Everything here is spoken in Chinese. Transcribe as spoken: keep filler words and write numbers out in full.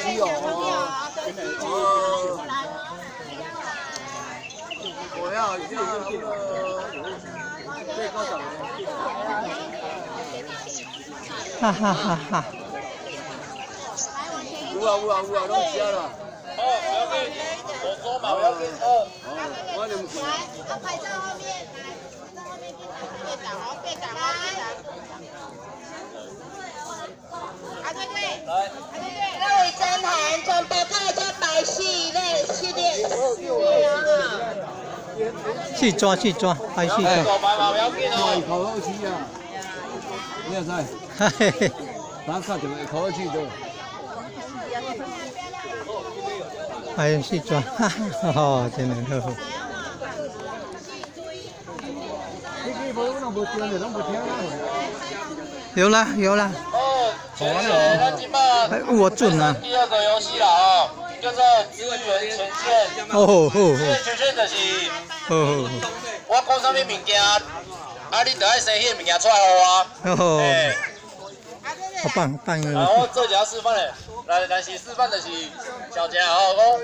西哦。哦。我要这个最高档的。 哈哈哈哈。 有啊有啊有啊，拢食啦。哦，不要紧，火锅嘛不要紧。哦。我两块。来，安排在后面，来，在后面队长哦，队长哦，队长。啊对对，来，啊对对，各位真韩从北看加白系列系列系列啊。 去抓去抓，拍去抓。 哦，烤肉区啊。你也在。 嘿嘿。 打卡就烤肉区就。 拍去抓，哈哈，哦，真的好。有啦有啦。 哦，好玩了。 还我准啊。 第二个游戏啦哦，叫做资源权限。 哦哦哦。 资源权限就是， 哦。 我讲啥物物件，啊，你就爱生迄个物件出来互我。 哦。 哎。 好棒棒啊！ 然后做一下示范嘞，来，但是示范就是小姐哦，讲。